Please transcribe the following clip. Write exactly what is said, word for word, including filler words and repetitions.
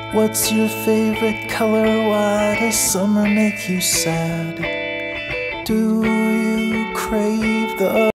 What's your favorite color? Why does summer make you sad? Do you crave the